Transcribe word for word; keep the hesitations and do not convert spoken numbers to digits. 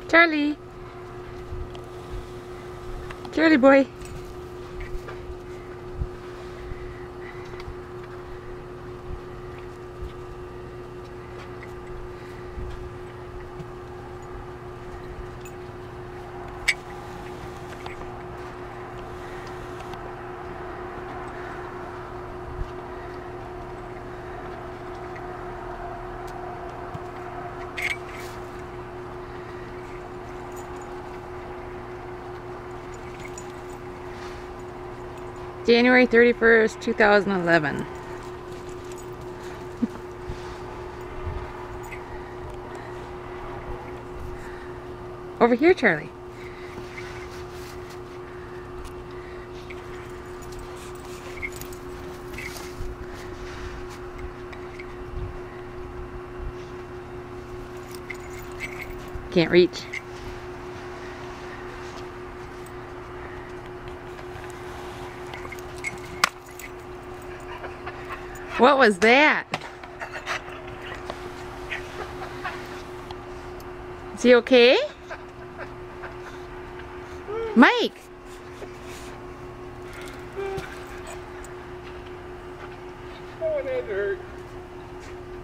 Charlie. Charlie boy. January thirty-first, two thousand eleven. Over here, Charlie. Can't reach. What was that? Is he okay? Mike! Oh, it had to hurt.